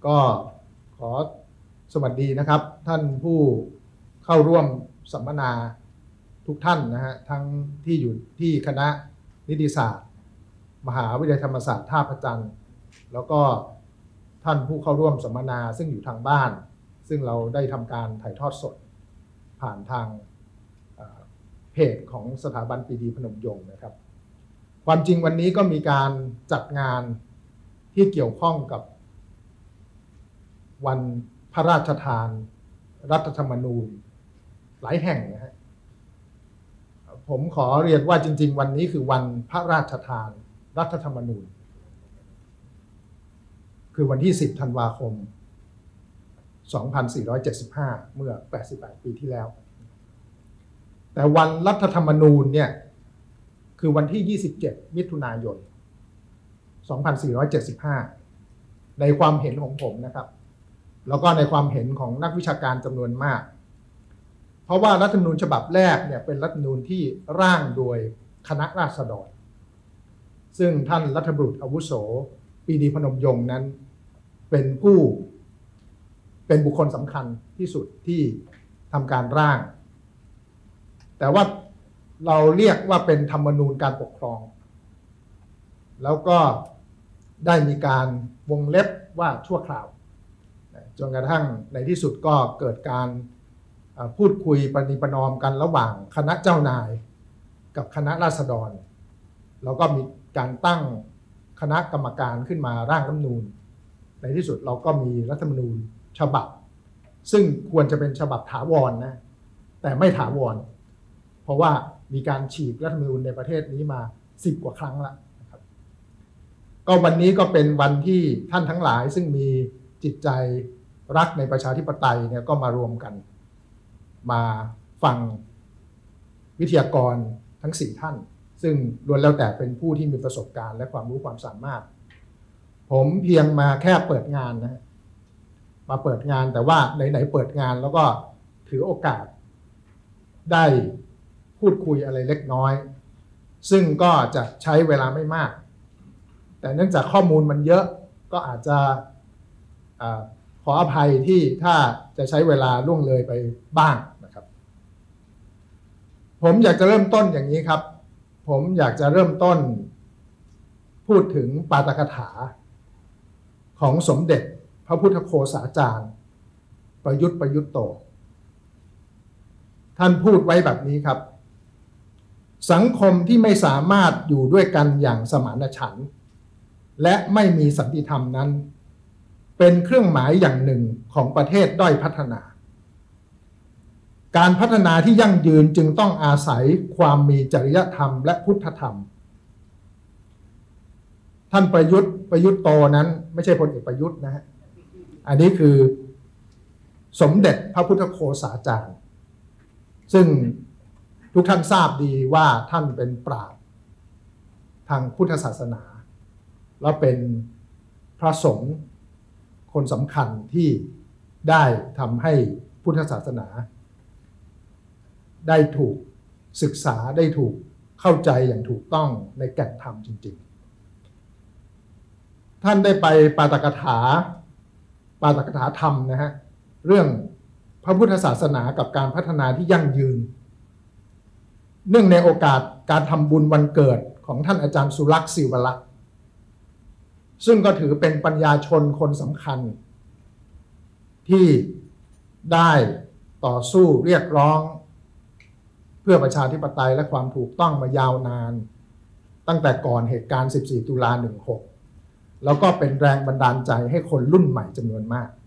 ก็ขอสวัสดีนะครับท่านผู้เข้าร่วมสัมมนาทุกท่านนะฮะทั้งที่อยู่ที่คณะนิติศาสตร์มหาวิทยาลัยธรรมศาสตร์ท่าพระจันทร์แล้วก็ท่านผู้เข้าร่วมสัมมนาซึ่งอยู่ทางบ้านซึ่งเราได้ทำการถ่ายทอดสดผ่านทางเพจของสถาบันปรีดีพนมยงค์นะครับความจริงวันนี้ก็มีการจัดงานที่เกี่ยวข้องกับวันพระราชทานรัฐธรรมนูญหลายแห่งนะฮะผมขอเรียนว่าจริงๆวันนี้คือวันพระราชทานรัฐธรรมนูญคือวันที่10 ธันวาคม 2475 เมื่อ 88 ปีที่แล้วแต่วันรัฐธรรมนูญเนี่ยคือวันที่ 27 มิถุนายน 2475 ในความเห็นของผมนะครับแล้วก็ในความเห็นของนักวิชาการจำนวนมากเพราะว่ารัฐธรรมนูญฉบับแรกเนี่ยเป็นรัฐธรรมนูญที่ร่างโดยคณะราษฎรซึ่งท่านรัฐบุรุษอาวุโสปรีดีพนมยงค์นั้นเป็นบุคคลสำคัญที่สุดที่ทำการร่างแต่ว่าเราเรียกว่าเป็นธรรมนูญการปกครองแล้วก็ได้มีการวงเล็บว่าชั่วคราวจนกระทั่งในที่สุดก็เกิดการพูดคุยประนีประนอมกันระหว่างคณะเจ้านายกับคณะราษฎรแล้วก็มีการตั้งคณะกรรมการขึ้นมาร่างรัฐธรรมนูญในที่สุดเราก็มีรัฐธรรมนูญฉบับซึ่งควรจะเป็นฉบับถาวรนะแต่ไม่ถาวรเพราะว่ามีการฉีกรัฐธรรมนูญในประเทศนี้มา10 กว่าครั้งแล้วนะครับก็วันนี้ก็เป็นวันที่ท่านทั้งหลายซึ่งมีจิตใจรักในประชาธิปไตยเนี่ยก็มารวมกันมาฟังวิทยากรทั้ง4 ท่านซึ่งล้วนแล้วแต่เป็นผู้ที่มีประสบการณ์และความรู้ความสามารถผมเพียงมาแค่เปิดงานนะมาเปิดงานแต่ว่าไหนๆเปิดงานแล้วก็ถือโอกาสได้พูดคุยอะไรเล็กน้อยซึ่งก็จะใช้เวลาไม่มากแต่เนื่องจากข้อมูลมันเยอะก็อาจจะขออภัยที่ถ้าจะใช้เวลาล่วงเลยไปบ้างนะครับผมอยากจะเริ่มต้นอย่างนี้ครับผมอยากจะเริ่มต้นพูดถึงปาฐกถาของสมเด็จพระพุทธโฆษาจารย์ประยุทธ์โตท่านพูดไว้แบบนี้ครับสังคมที่ไม่สามารถอยู่ด้วยกันอย่างสมานฉันท์และไม่มีสันติธรรมนั้นเป็นเครื่องหมายอย่างหนึ่งของประเทศด้อยพัฒนาการพัฒนาที่ยั่งยืนจึงต้องอาศัยความมีจริยธรรมและพุทธธรรมท่านประยุทธ์โตนั้นไม่ใช่พลเอกประยุทธ์นะฮะอันนี้คือสมเด็จพระพุทธโฆษาจารย์ซึ่งทุกท่านทราบดีว่าท่านเป็นปราชญ์ทางพุทธศาสนาและเป็นพระสงฆ์คนสำคัญที่ได้ทำให้พุทธศาสนาได้ถูกศึกษาได้ถูกเข้าใจอย่างถูกต้องในแก่นธรรมจริงๆท่านได้ไปปาฐกถาธรรมนะฮะเรื่องพระพุทธศาสนากับการพัฒนาที่ยั่งยืนเนื่องในโอกาสการทำบุญวันเกิดของท่านอาจารย์สุลักษณ์ศิวลักษณ์ซึ่งก็ถือเป็นปัญญาชนคนสำคัญที่ได้ต่อสู้เรียกร้องเพื่อประชาธิปไตยและความถูกต้องมายาวนานตั้งแต่ก่อนเหตุการณ์14 ตุลา 16แล้วก็เป็นแรงบันดาลใจให้คนรุ่นใหม่จำนวนมาก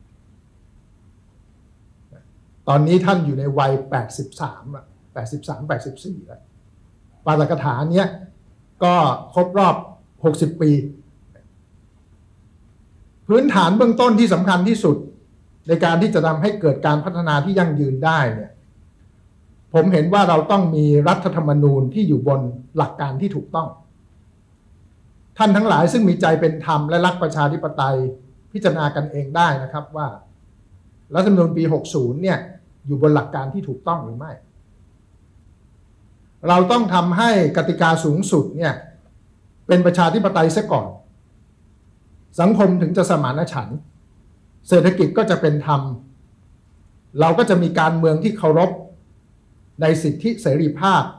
ตอนนี้ท่านอยู่ในวัย83-84แล้วปาฐกถาเนี้ยก็ครบรอบ60 ปีพื้นฐานเบื้องต้นที่สำคัญที่สุดในการที่จะทำให้เกิดการพัฒนาที่ยั่งยืนได้เนี่ยผมเห็นว่าเราต้องมีรัฐธรรมนูญที่อยู่บนหลักการที่ถูกต้องท่านทั้งหลายซึ่งมีใจเป็นธรรมและรักประชาธิปไตยพิจารณากันเองได้นะครับว่ารัฐธรรมนูญปี 60 เนี่ยอยู่บนหลักการที่ถูกต้องหรือไม่เราต้องทำให้กติกาสูงสุดเนี่ยเป็นประชาธิปไตยซะก่อนสังคมถึงจะสมานฉันท์เศรษฐกิจก็จะเป็นธรรมเราก็จะมีการเมืองที่เคารพในสิทธิเสรีภาพ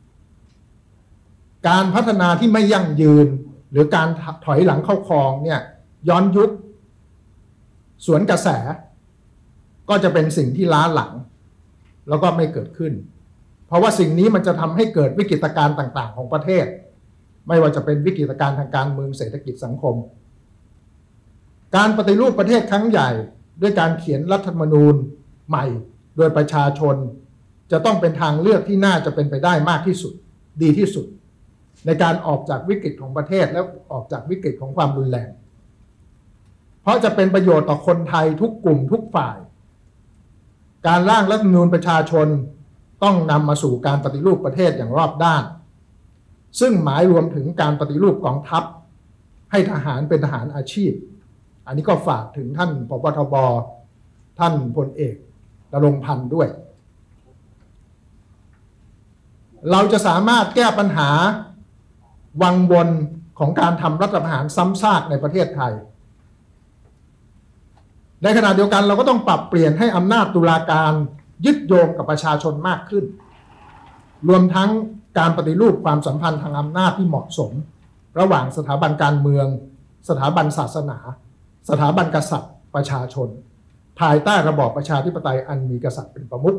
การพัฒนาที่ไม่ยั่งยืนหรือการถอยหลังเข้าคลองเนี่ยย้อนยุคสวนกระแสก็จะเป็นสิ่งที่ล้าหลังแล้วก็ไม่เกิดขึ้นเพราะว่าสิ่งนี้มันจะทำให้เกิดวิกฤตการณ์ต่างๆของประเทศไม่ว่าจะเป็นวิกฤตการณ์ทางการเมืองเศรษฐกิจสังคมการปฏิรูปประเทศครั้งใหญ่ด้วยการเขียนรัฐธรรมนูญใหม่โดยประชาชนจะต้องเป็นทางเลือกที่น่าจะเป็นไปได้มากที่สุดดีที่สุดในการออกจากวิกฤตของประเทศและออกจากวิกฤตของความรุนแรงเพราะจะเป็นประโยชน์ต่อคนไทยทุกกลุ่มทุกฝ่ายการร่างรัฐธรรมนูญประชาชนต้องนำมาสู่การปฏิรูปประเทศอย่างรอบด้านซึ่งหมายรวมถึงการปฏิรูปกองทัพให้ทหารเป็นทหารอาชีพอันนี้ก็ฝากถึงท่านผบ.ทบ.ท่านพลเอกณรงค์พันธ์ด้วยเราจะสามารถแก้ปัญหาวังวนของการทำรัฐประหารซ้ำซากในประเทศไทยในขณะเดียวกันเราก็ต้องปรับเปลี่ยนให้อำนาจตุลาการยึดโยงกับประชาชนมากขึ้นรวมทั้งการปฏิรูปความสัมพันธ์ทางอำนาจที่เหมาะสมระหว่างสถาบันการเมืองสถาบันศาสนาสถาบันกษัตริย์ประชาชนภายใต้ระบอบประชาธิปไตยอันมีกษัตริย์เป็นประมุข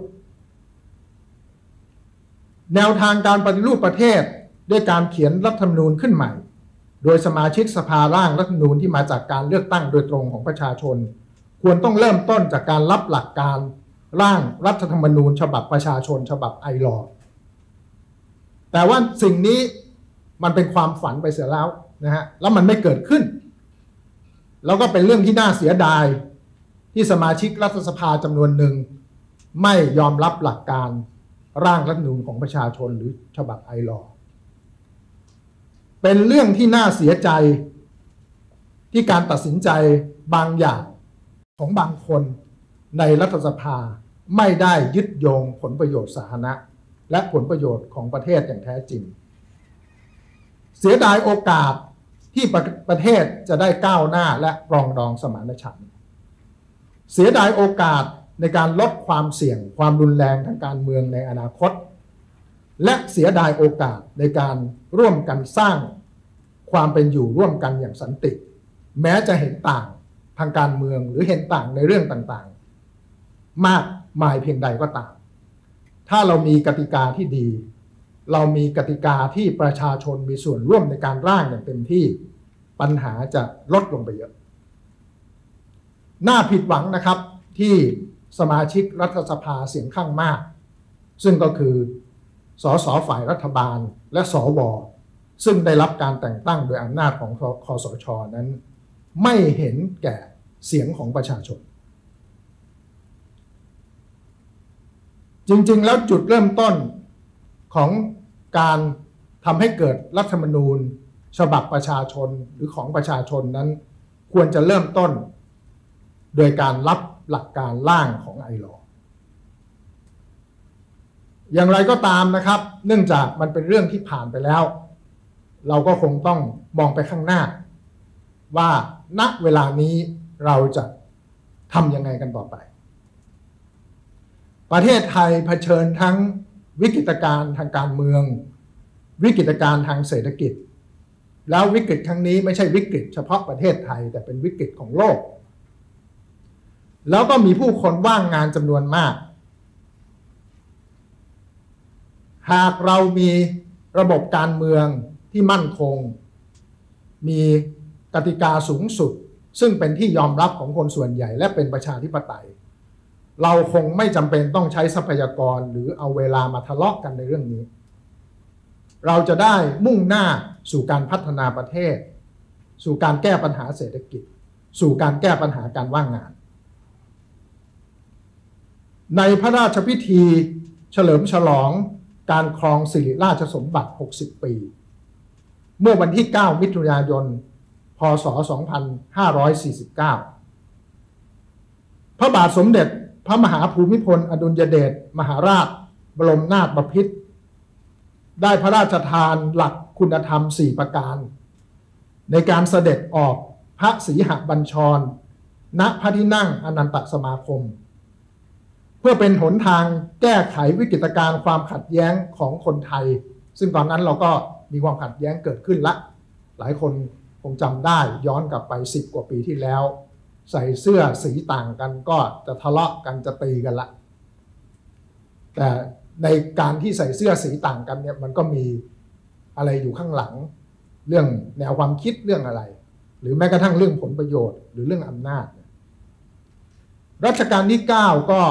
แนวทางการปฏิรูปประเทศด้วยการเขียนรัฐธรรมนูญขึ้นใหม่โดยสมาชิกสภาร่างรัฐธรรมนูญที่มาจากการเลือกตั้งโดยตรงของประชาชนควรต้องเริ่มต้นจากการรับหลักการร่างรัฐธรรมนูญฉบับประชาชนฉบับไอลอว์แต่ว่าสิ่งนี้มันเป็นความฝันไปเสียแล้วนะฮะแล้วมันไม่เกิดขึ้นแล้วก็เป็นเรื่องที่น่าเสียดายที่สมาชิกรัฐสภาจำนวนหนึ่งไม่ยอมรับหลักการร่างรัฐธรรมนูญของประชาชนหรือฉบับไอลอว์เป็นเรื่องที่น่าเสียใจที่การตัดสินใจบางอย่างของบางคนในรัฐสภาไม่ได้ยึดโยงผลประโยชน์สาธารณะและผลประโยชน์ของประเทศอย่างแท้จริงเสียดายโอกาสที่ประเทศจะได้ก้าวหน้าและปรองดองสมานฉันท์เสียดายโอกาสในการลดความเสี่ยงความรุนแรงทางการเมืองในอนาคตและเสียดายโอกาสในการร่วมกันสร้างความเป็นอยู่ร่วมกันอย่างสันติแม้จะเห็นต่างทางการเมืองหรือเห็นต่างในเรื่องต่างๆมากมายเพียงใดก็ตามถ้าเรามีกติกาที่ดีเรามีกติกาที่ประชาชนมีส่วนร่วมในการร่างอย่างเต็มที่ปัญหาจะลดลงไปเยอะน่าผิดหวังนะครับที่สมาชิกรัฐสภาเสียงข้างมากซึ่งก็คือสสฝ่ายรัฐบาลและสวซึ่งได้รับการแต่งตั้งโดยอำนาจของคสช.นั้นไม่เห็นแก่เสียงของประชาชนจริงๆแล้วจุดเริ่มต้นของการทำให้เกิดรัฐธรรมนูญฉบับประชาชนหรือของประชาชนนั้นควรจะเริ่มต้นโดยการรับหลักการร่างของไอลอว์อย่างไรก็ตามนะครับเนื่องจากมันเป็นเรื่องที่ผ่านไปแล้วเราก็คงต้องมองไปข้างหน้าว่าณเวลานี้เราจะทำยังไงกันต่อไปประเทศไทยเผชิญทั้งวิกฤตการณ์ทางการเมืองวิกฤตการณ์ทางเศรษฐกิจแล้ววิกฤตครั้งนี้ไม่ใช่วิกฤตเฉพาะประเทศไทยแต่เป็นวิกฤตของโลกแล้วก็มีผู้คนว่างงานจำนวนมากหากเรามีระบบการเมืองที่มั่นคงมีกติกาสูงสุดซึ่งเป็นที่ยอมรับของคนส่วนใหญ่และเป็นประชาธิปไตยเราคงไม่จำเป็นต้องใช้ทรัพยากรหรือเอาเวลามาทะเลาะกันในเรื่องนี้เราจะได้มุ่งหน้าสู่การพัฒนาประเทศสู่การแก้ปัญหาเศรษฐกิจสู่การแก้ปัญหาการว่างงานในพระราชพิธีเฉลิมฉลองการครองสิริราชสมบัติ60ปีเมื่อวันที่9มิถุนายนพ.ศ. 2549พระบาทสมเด็จพระมหาภูมิพลอดุลยเดชมหาราชบรมนาถบพิตรได้พระราชทานหลักคุณธรรม4ประการในการเสด็จออกพระศรีหบัญชรณพระที่นั่งอนันตสมาคมเพื่อเป็นหนทางแก้ไขวิกฤตการณ์ความขัดแย้งของคนไทยซึ่งตอนนั้นเราก็มีความขัดแย้งเกิดขึ้นละหลายคนคงจำได้ย้อนกลับไป10 กว่าปีที่แล้วใส่เสื้อสีต่างกันก็จะทะเลาะกันจะตีกันละแต่ในการที่ใส่เสื้อสีต่างกันเนี่ยมันก็มีอะไรอยู่ข้างหลังเรื่องแนวความคิดเรื่องอะไรหรือแม้กระทั่งเรื่องผลประโยชน์หรือเรื่องอำนาจรัชกาลที่9ก็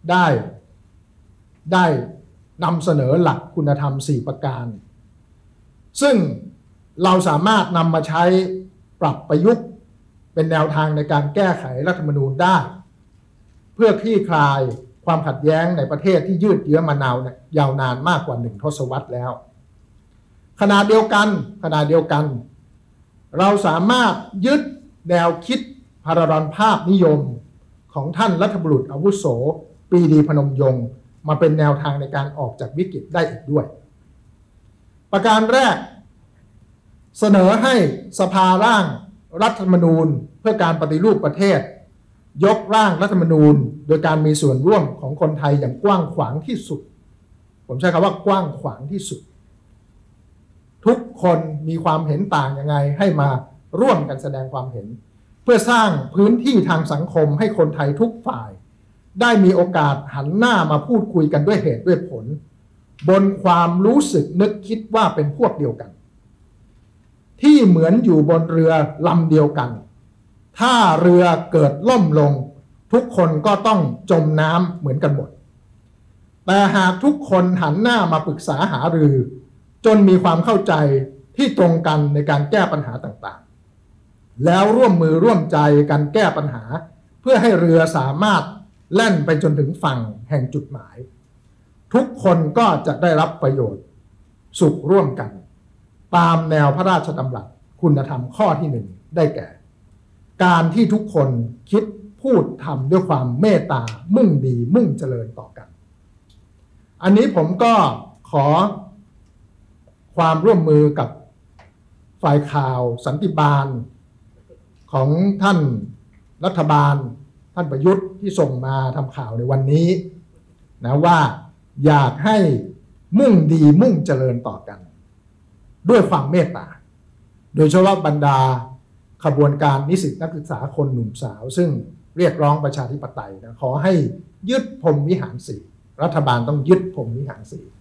ได้นำเสนอหลักคุณธรรม4 ประการซึ่งเราสามารถนำมาใช้ปรับประยุกต์เป็นแนวทางในการแก้ไขรัฐธรรมนูญได้เพื่อคลี่คลายความขัดแย้งในประเทศที่ยืดเยื้อมายาวนานมากกว่า1 ทศวรรษแล้วขณะเดียวกันเราสามารถยึดแนวคิดพารดรภาพนิยมของท่านรัฐบุรุษอาวุโสปรีดีพนมยงค์มาเป็นแนวทางในการออกจากวิกฤตได้อีกด้วยประการแรกเสนอให้สภาร่างรัฐธรรมนูญเพื่อการปฏิรูปประเทศยกร่างรัฐธรรมนูญโดยการมีส่วนร่วมของคนไทยอย่างกว้างขวางที่สุดผมใช้คำว่ากว้างขวางที่สุดทุกคนมีความเห็นต่างยังไงให้มาร่วมกันแสดงความเห็นเพื่อสร้างพื้นที่ทางสังคมให้คนไทยทุกฝ่ายได้มีโอกาสหันหน้ามาพูดคุยกันด้วยเหตุด้วยผลบนความรู้สึกนึกคิดว่าเป็นพวกเดียวกันที่เหมือนอยู่บนเรือลำเดียวกันถ้าเรือเกิดล่มลงทุกคนก็ต้องจมน้ำเหมือนกันหมดแต่หากทุกคนหันหน้ามาปรึกษาหารือจนมีความเข้าใจที่ตรงกันในการแก้ปัญหาต่างๆแล้วร่วมมือร่วมใจกันแก้ปัญหาเพื่อให้เรือสามารถแล่นไปจนถึงฝั่งแห่งจุดหมายทุกคนก็จะได้รับประโยชน์สุขร่วมกันตามแนวพระราชดำรัสคุณธรรมข้อที่1ได้แก่การที่ทุกคนคิดพูดทำด้วยความเมตตามุ่งดีมุ่งเจริญต่อกันอันนี้ผมก็ขอความร่วมมือกับฝ่ายข่าวสันติบาลของท่านรัฐบาลท่านประยุทธ์ที่ส่งมาทำข่าวในวันนี้นะว่าอยากให้มุ่งดีมุ่งเจริญต่อกันด้วยความเมตตาโดยเฉพาะบรรดาขบวนการนิสิตนักศึกษาคนหนุ่มสาวซึ่งเรียกร้องประชาธิปไตยนะขอให้ยึดพรหมวิหาร4รัฐบาลต้องยึดพรหมวิหาร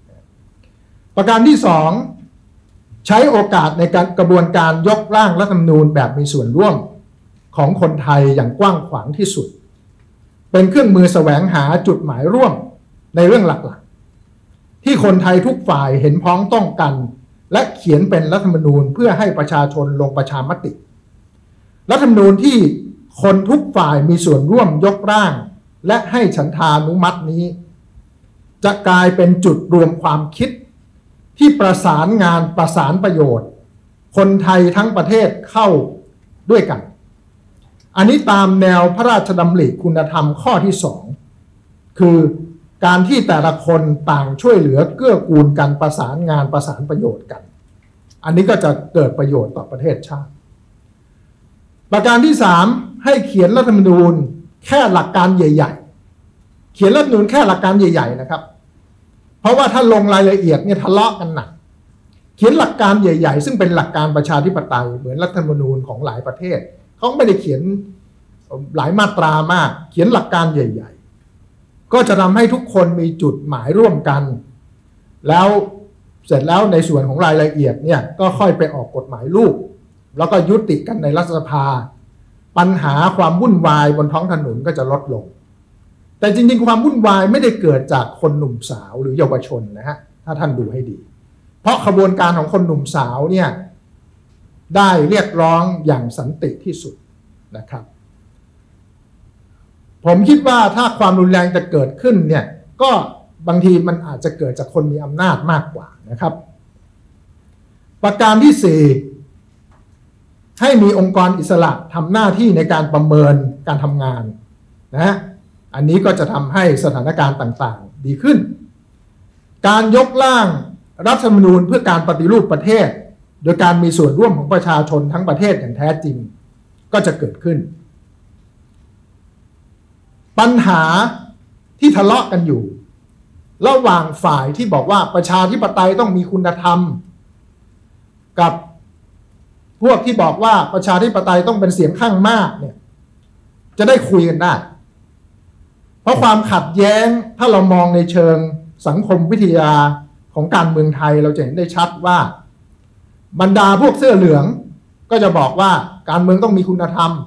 4ประการที่2ใช้โอกาสในการกระบวนการยกร่างรัฐธรรมนูญแบบมีส่วนร่วมของคนไทยอย่างกว้างขวางที่สุดเป็นเครื่องมือแสวงหาจุดหมายร่วมในเรื่องหลักๆที่คนไทยทุกฝ่ายเห็นพ้องต้องกันและเขียนเป็นรัฐธรรมนูญเพื่อให้ประชาชนลงประชามติรัฐธรรมนูญที่คนทุกฝ่ายมีส่วนร่วมยกร่างและให้ฉันทานุมัตินี้จะกลายเป็นจุดรวมความคิดที่ประสานงานประสานประโยชน์คนไทยทั้งประเทศเข้าด้วยกันอันนี้ตามแนวพระราชดำริคุณธรรมข้อที่2คือการที่แต่ละคนต่างช่วยเหลือเกื้อกูลกันประสานงานประสานประโยชน์กันอันนี้ก็จะเกิดประโยชน์ต่อประเทศชาติประการที่3ให้เขียนรัฐธรรมนูญแค่หลักการใหญ่ๆเขียนรัฐธรรมนูญแค่หลักการใหญ่ๆนะครับเพราะว่าถ้าลงรายละเอียดเนี่ยทะเลาะกันหนักเขียนหลักการใหญ่ๆซึ่งเป็นหลักการประชาธิปไตยเหมือนรัฐธรรมนูญของหลายประเทศเขาไม่ได้เขียนหลายมาตรามากเขียนหลักการใหญ่ๆก็จะทำให้ทุกคนมีจุดหมายร่วมกันแล้วเสร็จแล้วในส่วนของรายละเอียดเนี่ยก็ค่อยไปออกกฎหมายลูกแล้วก็ยุติกันในรัฐสภาปัญหาความวุ่นวายบนท้องถนนก็จะลดลงแต่จริงๆความวุ่นวายไม่ได้เกิดจากคนหนุ่มสาวหรือเยาวชนนะฮะถ้าท่านดูให้ดีเพราะขบวนการของคนหนุ่มสาวเนี่ยได้เรียกร้องอย่างสันติที่สุดนะครับผมคิดว่าถ้าความรุนแรงจะเกิดขึ้นเนี่ยก็บางทีมันอาจจะเกิดจากคนมีอำนาจมากกว่านะครับประการที่4ให้มีองค์กรอิสระทำหน้าที่ในการประเมินการทำงานนะอันนี้ก็จะทำให้สถานการณ์ต่างๆดีขึ้นการยกร่างรัฐธรรมนูญเพื่อการปฏิรูปประเทศโดยการมีส่วนร่วมของประชาชนทั้งประเทศอย่างแท้จริงก็จะเกิดขึ้นปัญหาที่ทะเลาะกันอยู่ระหว่างฝ่ายที่บอกว่าประชาธิปไตยต้องมีคุณธรรมกับพวกที่บอกว่าประชาธิปไตยต้องเป็นเสียงข้างมากเนี่ยจะได้คุยกันได้เพราะความขัดแย้งถ้าเรามองในเชิงสังคมวิทยาของการเมืองไทยเราจะเห็นได้ชัดว่าบรรดาพวกเสื้อเหลืองก็จะบอกว่าการเมืองต้องมีคุณธรรม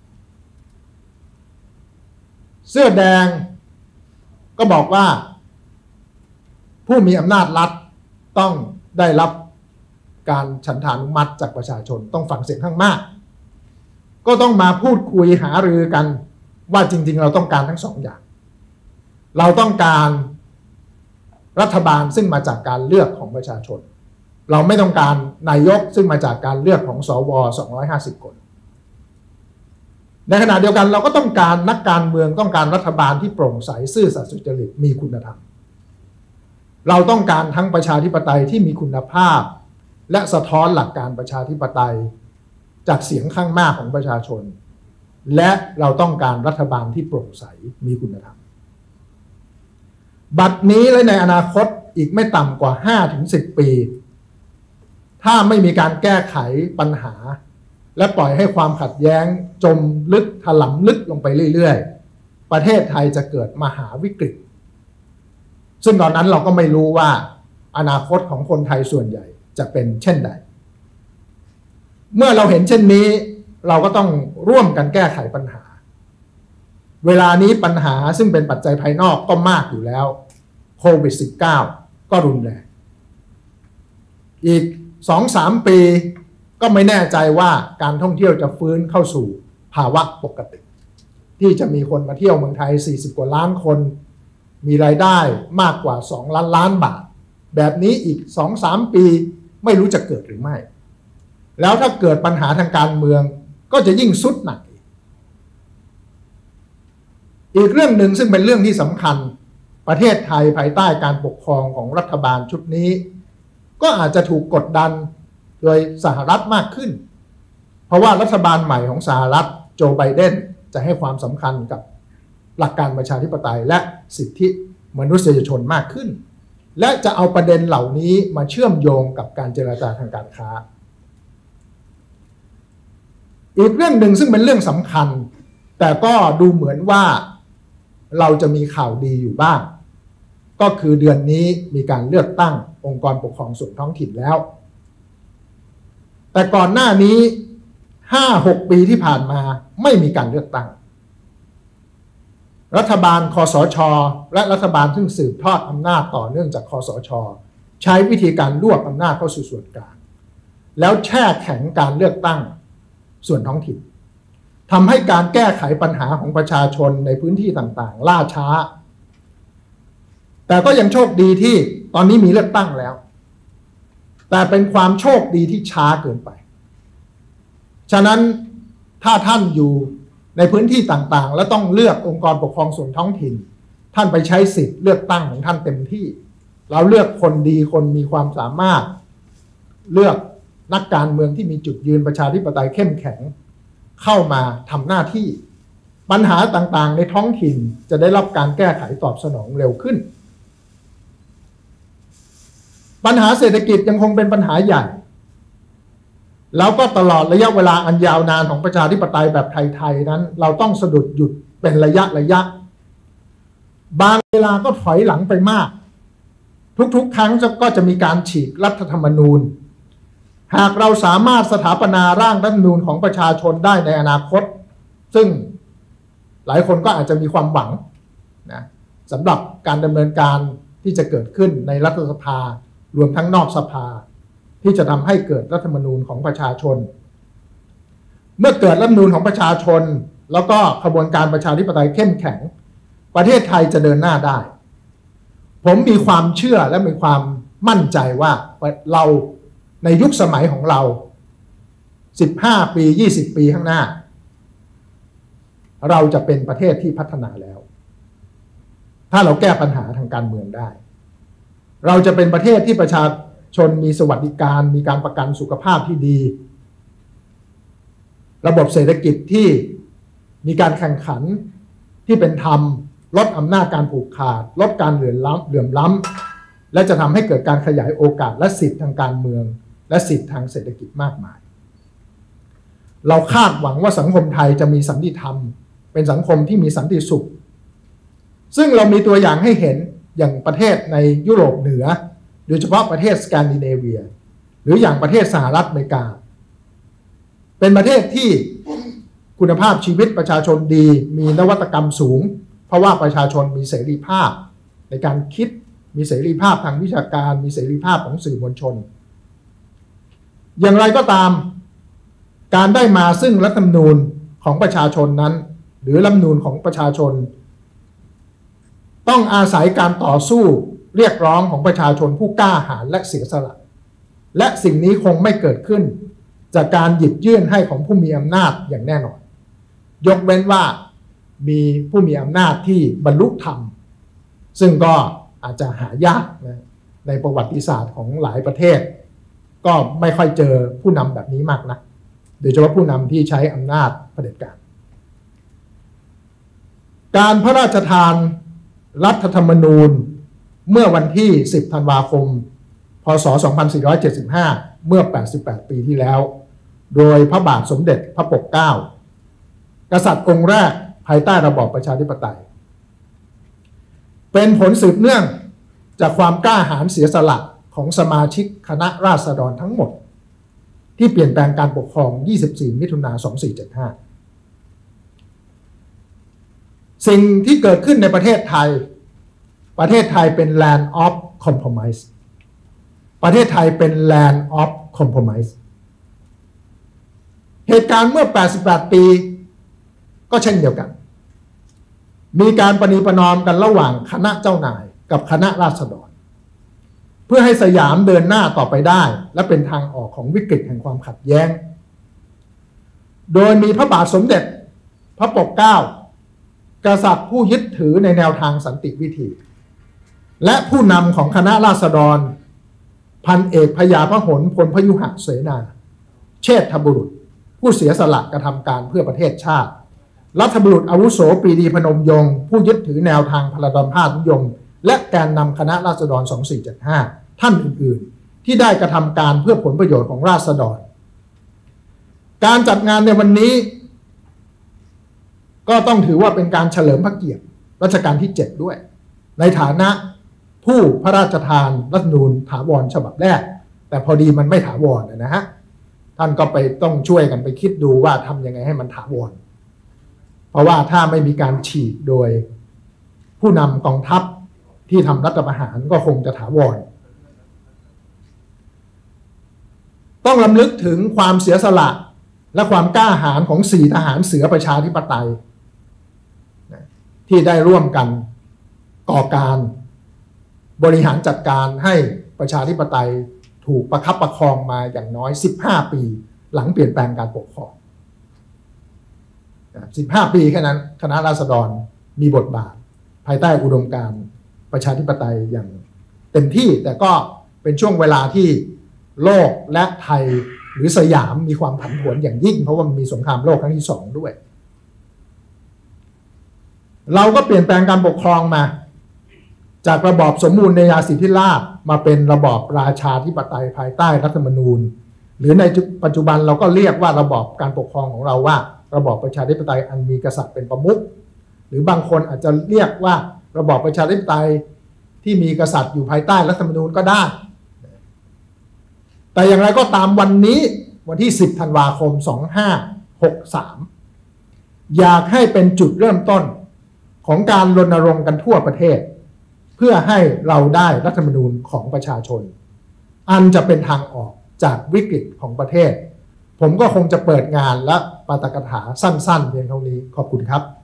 เสื้อแดงก็บอกว่าผู้มีอำนาจรัฐต้องได้รับการฉันทานุมัติจากประชาชนต้องฟังเสียงข้างมากก็ต้องมาพูดคุยหารือกันว่าจริงๆเราต้องการทั้งสองอย่างเราต้องการรัฐบาลซึ่งมาจากการเลือกของประชาชนเราไม่ต้องการนายกซึ่งมาจากการเลือกของสว250 คนในขณะเดียวกันเราก็ต้องการนักการเมืองต้องการรัฐบาลที่โปร่งใสซื่อสัตย์สุจริตมีคุณธรรมเราต้องการทั้งประชาธิปไตยที่มีคุณภาพและสะท้อนหลักการประชาธิปไตยจากเสียงข้างมากของประชาชนและเราต้องการรัฐบาลที่โปร่งใสมีคุณธรรมบัดนี้และในอนาคตอีกไม่ต่ำกว่า 5-10 ปีถ้าไม่มีการแก้ไขปัญหาและปล่อยให้ความขัดแย้งจมลึกถลำลึกลงไปเรื่อยๆประเทศไทยจะเกิดมหาวิกฤตซึ่งตอนนั้นเราก็ไม่รู้ว่าอนาคตของคนไทยส่วนใหญ่จะเป็นเช่นใดเมื่อเราเห็นเช่นนี้เราก็ต้องร่วมกันแก้ไขปัญหาเวลานี้ปัญหาซึ่งเป็นปัจจัยภายนอกก็มากอยู่แล้วโควิด -19 ก็รุนแรงอีก 2-3 ปีก็ไม่แน่ใจว่าการท่องเที่ยวจะฟื้นเข้าสู่ภาวะปกติที่จะมีคนมาเที่ยวเมืองไทย40 กว่าล้านคนมีรายได้มากกว่า2 ล้านบาทแบบนี้อีก 2-3 ปีไม่รู้จะเกิดหรือไม่แล้วถ้าเกิดปัญหาทางการเมืองก็จะยิ่งสุดหนักอีกเรื่องหนึ่งซึ่งเป็นเรื่องที่สำคัญประเทศไทยภายใต้การปกครองของรัฐบาลชุดนี้ก็อาจจะถูกกดดันโดยสหรัฐมากขึ้นเพราะว่ารัฐบาลใหม่ของสหรัฐโจไบเดนจะให้ความสำคัญกับหลักการประชาธิปไตยและสิทธิมนุษยชนมากขึ้นและจะเอาประเด็นเหล่านี้มาเชื่อมโยงกับการเจรจาทางการค้าอีกเรื่องหนึ่งซึ่งเป็นเรื่องสำคัญแต่ก็ดูเหมือนว่าเราจะมีข่าวดีอยู่บ้างก็คือเดือนนี้มีการเลือกตั้งองค์กรปกครองส่วนท้องถิ่นแล้วแต่ก่อนหน้านี้ 5-6 ปีที่ผ่านมาไม่มีการเลือกตั้งรัฐบาลคสช.และรัฐบาลซึ่งสืบทอดอำนาจต่อเนื่องจากคสช.ใช้วิธีการรวบอำนาจเข้าสู่ส่วนกลางแล้วแช่แข็งการเลือกตั้งส่วนท้องถิ่นทำให้การแก้ไขปัญหาของประชาชนในพื้นที่ต่างๆล่าช้าแต่ก็ยังโชคดีที่ตอนนี้มีเลือกตั้งแล้วแต่เป็นความโชคดีที่ช้าเกินไปฉะนั้นถ้าท่านอยู่ในพื้นที่ต่างๆและต้องเลือกองค์กรปกครองส่วนท้องถิ่นท่านไปใช้สิทธิ์เลือกตั้งของท่านเต็มที่เราเลือกคนดีคนมีความสามารถเลือกนักการเมืองที่มีจุดยืนประชาธิปไตยเข้มแข็งเข้ามาทำหน้าที่ปัญหาต่างๆในท้องถิ่นจะได้รับการแก้ไขตอบสนองเร็วขึ้นปัญหาเศรษฐกิจยังคงเป็นปัญหาใหญ่แล้วก็ตลอดระยะเวลาอันยาวนานของประชาธิปไตยแบบไทยๆนั้นเราต้องสะดุดหยุดเป็นระยะบางเวลาก็ถอยหลังไปมากทุกๆครั้งก็จะมีการฉีกรัฐธรรมนูญหากเราสามารถสถาปนาร่างรัฐธรรมนูญของประชาชนได้ในอนาคตซึ่งหลายคนก็อาจจะมีความหวังนะสำหรับการดำเนินการที่จะเกิดขึ้นในรัฐสภารวมทั้งนอกสภาที่จะทำให้เกิดรัฐธรรมนูญของประชาชนเมื่อเกิดรัฐธรรมนูญของประชาชนแล้วก็ขบวนการประชาธิปไตยเข้มแข็งประเทศไทยจะเดินหน้าได้ผมมีความเชื่อและมีความมั่นใจว่าเราในยุคสมัยของเรา15 ปี20 ปีข้างหน้าเราจะเป็นประเทศที่พัฒนาแล้วถ้าเราแก้ปัญหาทางการเมืองได้เราจะเป็นประเทศที่ประชาชนมีสวัสดิการมีการประกันสุขภาพที่ดีระบบเศรษฐกิจที่มีการแข่งขันที่เป็นธรรมลดอำนาจการผูกขาดลดการเหลื่อมล้ำและจะทำให้เกิดการขยายโอกาสและสิทธิทางการเมืองและสิทธิทางเศรษฐกิจมากมายเราคาดหวังว่าสังคมไทยจะมีสันติธรรมเป็นสังคมที่มีสันติสุขซึ่งเรามีตัวอย่างให้เห็นอย่างประเทศในยุโรปเหนือโดยเฉพาะประเทศสแกนดิเนเวียหรืออย่างประเทศสหรัฐอเมริกาเป็นประเทศที่คุณภาพชีวิตประชาชนดีมีนวัตกรรมสูงเพราะว่าประชาชนมีเสรีภาพในการคิดมีเสรีภาพทางวิชาการมีเสรีภาพของสื่อมวลชนอย่างไรก็ตามการได้มาซึ่งรัฐธรรมนูญของประชาชนนั้นหรือรัฐธรรมนูญของประชาชนต้องอาศัยการต่อสู้เรียกร้องของประชาชนผู้กล้าหาญและเสียสละและสิ่งนี้คงไม่เกิดขึ้นจากการหยิบยื่นให้ของผู้มีอำนาจอย่างแน่นอนยกเว้นว่ามีผู้มีอำนาจที่บรรลุธรรมซึ่งก็อาจจะหายากนะในประวัติศาสตร์ของหลายประเทศก็ไม่ค่อยเจอผู้นำแบบนี้มากนะโดยเฉพาะผู้นำที่ใช้อำนาจเผด็จการการพระราชทานรัฐธรรมนูญเมื่อวันที่10ธันวาคมพ.ศ. 2475เมื่อ88ปีที่แล้วโดยพระบาทสมเด็จพระปกเกล้ากษัตริย์องค์แรกภายใต้ระบอบประชาธิปไตยเป็นผลสืบเนื่องจากความกล้าหาญเสียสละของสมาชิกคณะราษฎรทั้งหมดที่เปลี่ยนแปลงการปกครอง24มิถุนายน2475สิ่งที่เกิดขึ้นในประเทศไทยเป็น Land of Compromise ประเทศไทยเป็น Land of Compromise เหตุการณ์เมื่อ88ปีก็เช่นเดียวกันมีการประนีประนอมกันระหว่างคณะเจ้านายกับคณะราษฎรเพื่อให้สยามเดินหน้าต่อไปได้และเป็นทางออกของวิกฤตแห่งความขัดแย้งโดยมีพระบาทสมเด็จพระปกเกล้ากษัตริย์ผู้ยึดถือในแนวทางสันติวิธีและผู้นำของคณะราษฎรพันเอกพญาพหลพลพยุหเสนาเชษฐบุรุษผู้เสียสละกระทำการเพื่อประเทศชาติรัฐบุรุษอาวุโสปรีดีพนมยงค์ผู้ยึดถือแนวทางพลดรภาพนิยมและแกนนำคณะราษฎร2475ท่านอื่นๆที่ได้กระทำการเพื่อผลประโยชน์ของราษฎรการจัดงานในวันนี้ก็ต้องถือว่าเป็นการเฉลิมพระเกียรติรัชกาลที่7ด้วยในฐานะผู้พระราชทานรัฐธรรมนูญถาวรฉบับแรกแต่พอดีมันไม่ถาวรนะฮะท่านก็ไปต้องช่วยกันไปคิดดูว่าทำยังไงให้มันถาวรเพราะว่าถ้าไม่มีการฉีกโดยผู้นำกองทัพที่ทำรัฐประหารก็คงจะถาวรต้องรำลึกถึงความเสียสละและความกล้าหาญของ4ทหารเสือประชาธิปไตยที่ได้ร่วมกันก่อการบริหารจัดการให้ประชาธิปไตยถูกประคับประคองมาอย่างน้อย15ปีหลังเปลี่ยนแปลงการปกครอง15ปีแค่นั้นคณะราษฎรมีบทบาทภายใต้อุดมการณ์ประชาธิปไตยอย่างเต็มที่แต่ก็เป็นช่วงเวลาที่โลกและไทยหรือสยามมีความผันผวนอย่างยิ่งเพราะว่ามันมีสงครามโลกครั้งที่2ด้วยเราก็เปลี่ยนแปลงการปกครองมาจากระบอบสมบูรณาญาสิทธิราชย์มาเป็นระบอบราชาธิปไตยภายใต้รัฐธรรมนูญหรือในปัจจุบันเราก็เรียกว่าระบอบการปกครองของเราว่าระบอบประชาธิปไตยอันมีกษัตริย์เป็นประมุขหรือบางคนอาจจะเรียกว่าระบอบประชาธิปไตยที่มีกษัตริย์อยู่ภายใต้รัฐธรรมนูญก็ได้แต่อย่างไรก็ตามวันนี้วันที่10ธันวาคม2563อยากให้เป็นจุดเริ่มต้นของการรณรงค์กันทั่วประเทศเพื่อให้เราได้รัฐธรรมนูญของประชาชนอันจะเป็นทางออกจากวิกฤตของประเทศผมก็คงจะเปิดงานและปาฐกถาสั้นๆเพียงเท่านี้ขอบคุณครับ